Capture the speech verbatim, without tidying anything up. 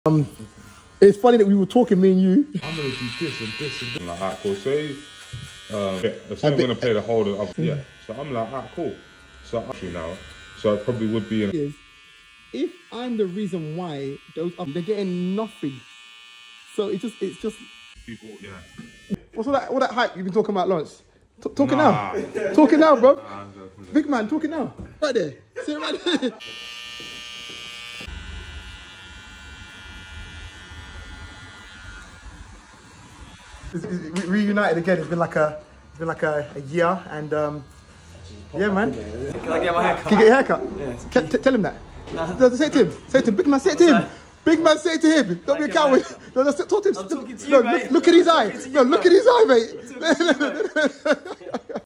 Um, it's funny that we were talking, me and you. I'm gonna do this and this and this. Like, alright, cool. Say, um, yeah, so I'm gonna play the whole of yeah. So I'm like, alright, cool. So actually now, so I probably would be in. Is if I'm the reason why those um, they're getting nothing. So it's just it's just People, yeah. What's all that all that hype you've been talking about, Lawrence? T talking nah. now, talking now, bro. Nah, Big man, talking now. Right there, sit right there. It's, it's, we reunited again. It's been like a, it's been like a, a year, and um, yeah, man. Can I get my haircut? Can you get your haircut? Yes. Can, tell him that. No. Say it to him. Say it to him. Big man, say it to him. Big man, say it to him. Don't be a coward. No, no, talk to him. I'm talking to you, no, mate. look, look at his eye. No, look at his eye, mate.